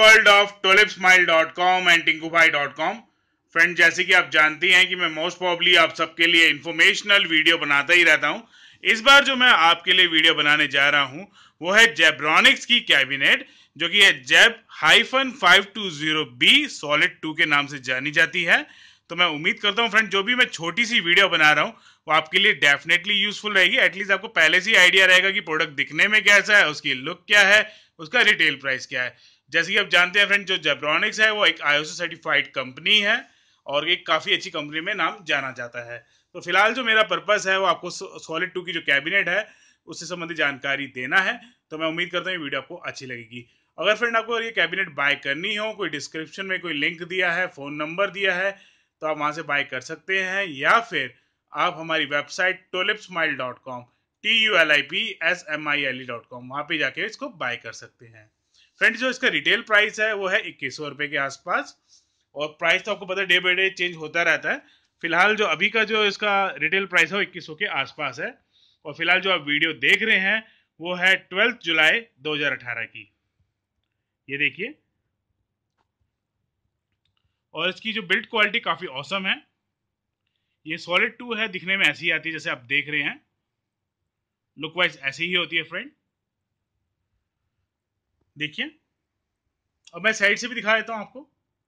World of tulipsmile.com and टिंकूभाई.com। Friend, जैसे कि आप जानती हैं कि मैं मोस्ट प्रॉब्ली आप सबके लिए इंफॉर्मेशनल वीडियो बनाता ही रहता हूं। इस बार जो मैं आपके लिए वीडियो बनाने जा रहा हूं वो है जेब्रॉनिक्स की कैबिनेट, जो कि है जेब-520B सॉलिड 2 के नाम से जानी जाती है। तो मैं उम्मीद करता हूं फ्रेंड, जो भी मैं छोटी सी वीडियो बना रहा हूं वो आपके लिए डेफिनेटली यूजफुल रहेगी। एटलीस्ट आपको पहले से ही आइडिया रहेगा कि प्रोडक्ट दिखने में कैसा है, उसकी लुक क्या है, उसका रिटेल प्राइस क्या है। जैसे कि आप जानते हैं फ्रेंड, जो जेब्रॉनिक्स है वो एक ISO सर्टिफाइड कंपनी है और एक काफ़ी अच्छी कंपनी में नाम जाना जाता है। तो फिलहाल जो मेरा पर्पस है वो आपको सॉलिड 2 की जो कैबिनेट है उससे संबंधित जानकारी देना है। तो मैं उम्मीद करता हूँ ये वीडियो आपको अच्छी लगेगी। अगर फ्रेंड आपको ये कैबिनेट बाय करनी हो, कोई डिस्क्रिप्शन में कोई लिंक दिया है, फ़ोन नंबर दिया है, तो आप वहाँ से बाय कर सकते हैं, या फिर आप हमारी वेबसाइट tulipsmile.com tulipsmile.com वहाँ पे जाके इसको बाय कर सकते हैं। फ्रेंड, जो इसका रिटेल प्राइस है वो है 2100 रुपये के आसपास, और प्राइस तो आपको पता है डे बाई डे चेंज होता रहता है। फिलहाल जो अभी का जो इसका रिटेल प्राइस है वो 2100 के आसपास है। और फिलहाल जो आप वीडियो देख रहे हैं वो है 12 जुलाई 2018 की। ये देखिए, और इसकी जो बिल्ड क्वालिटी काफ़ी औसम है। ये सॉलिड 2 है, दिखने में ऐसी ही आती है जैसे आप देख रहे हैं, लुक वाइज ऐसी ही होती है फ्रेंड। देखिए, अब मैं साइड से भी दिखा देता हूं आपको,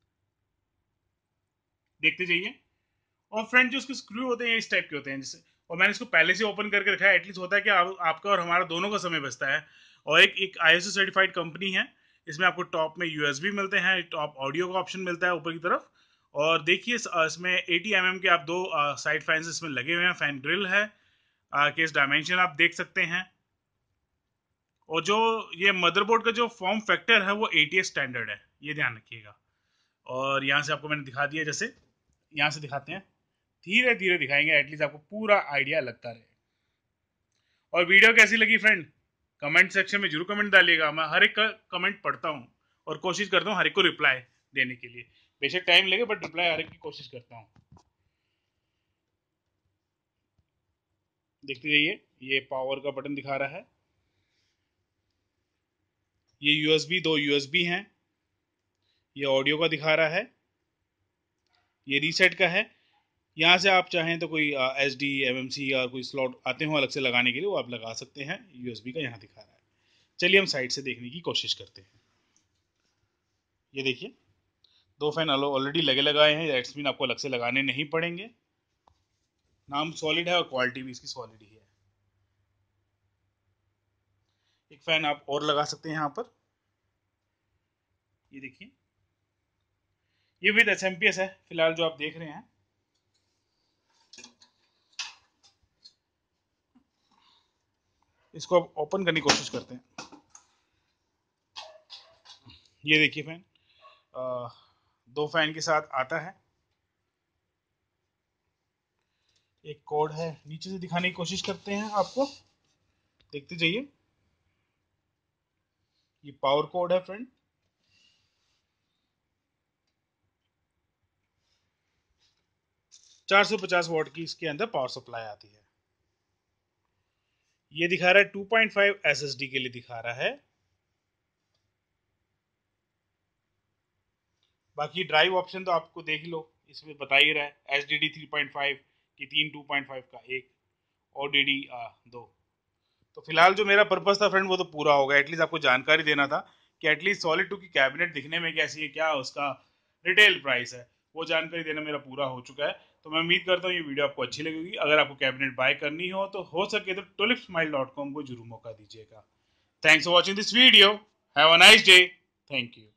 देखते जाइए। और फ्रेंड, जो उसके स्क्रू होते हैं इस टाइप के होते हैं जैसे, और मैंने इसको पहले से ओपन करके रखा है। एटलीस्ट होता है कि आपका और हमारा दोनों का समय बचता है। और एक ISO सर्टिफाइड कंपनी है। इसमें आपको टॉप में USB मिलते हैं, टॉप ऑडियो का ऑप्शन मिलता है ऊपर की तरफ। और देखिए, इसमें 80 mm के आप दो साइड फैंस इसमें लगे हुए हैं, फैन ग्रिल है, केस डायमेंशन आप देख सकते हैं। और जो ये मदरबोर्ड का जो फॉर्म फैक्टर है वो ATX स्टैंडर्ड है, ये ध्यान रखिएगा। और यहाँ से आपको मैंने दिखा दिया, जैसे यहाँ से दिखाते हैं, धीरे धीरे दिखाएंगे, एटलीस्ट आपको पूरा आइडिया लगता रहे। और वीडियो कैसी लगी फ्रेंड, कमेंट सेक्शन में जरूर कमेंट डालिएगा। मैं हर एक का कमेंट पढ़ता हूँ और कोशिश करता हूँ हर एक को रिप्लाई देने के लिए। बेशक टाइम लगे, बट रिप्लाई हर एक की कोशिश करता हूँ। देखते जाइए, ये पावर का बटन दिखा रहा है, ये USB, दो USB हैं, ये ऑडियो का दिखा रहा है, ये रीसेट का है। यहाँ से आप चाहें तो कोई SD, MMC या कोई स्लॉट आते हो अलग से लगाने के लिए, वो आप लगा सकते हैं। USB का यहाँ दिखा रहा है। चलिए हम साइड से देखने की कोशिश करते हैं। ये देखिए, दो फैन ऑलरेडी लगाए हैं, दैट्स मीन आपको अलग से लगाने नहीं पड़ेंगे। नाम सॉलिड है और क्वालिटी भी इसकी सॉलिड ही है। एक फैन आप और लगा सकते हैं यहाँ पर, ये देखिए, ये विद SMPS है फिलहाल जो आप देख रहे हैं। इसको अब ओपन करने की कोशिश करते हैं। ये देखिए फैन, दो फैन के साथ आता है। एक कोड है, नीचे से दिखाने की कोशिश करते हैं आपको, देखते जाइए। ये पावर कोड है फ्रेंड, 450 वॉट की इसके अंदर पावर सप्लाई आती है। ये दिखा रहा है 2.5 SSD के लिए दिखा रहा है। बाकी ड्राइव ऑप्शन तो आपको देख लो, इसमें बता ही रहा है HDD 3.5 की 3 2.5 का एक, और DD 2। तो फिलहाल जो मेरा पर्पस था फ्रेंड वो तो पूरा होगा। एटलीस्ट आपको जानकारी देना था कि एटलीस्ट सॉलिड 2 की कैबिनेट दिखने में कैसी है, क्या उसका रिटेल प्राइस है, वो जानकारी देना मेरा पूरा हो चुका है। तो मैं उम्मीद करता हूँ ये वीडियो आपको अच्छी लगेगी। अगर आपको कैबिनेट बाय करनी हो सके तो tulipsmile.com को जरूर मौका दीजिएगा। Thanks for watching this video, have a nice day, thank you.